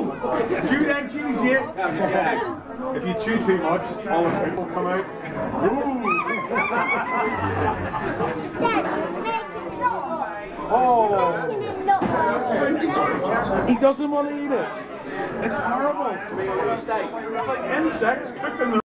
Chew that cheese yet? If you chew too much, all the pink will come out. Oh! He doesn't want to eat it. It's horrible. It's like insects cooked in the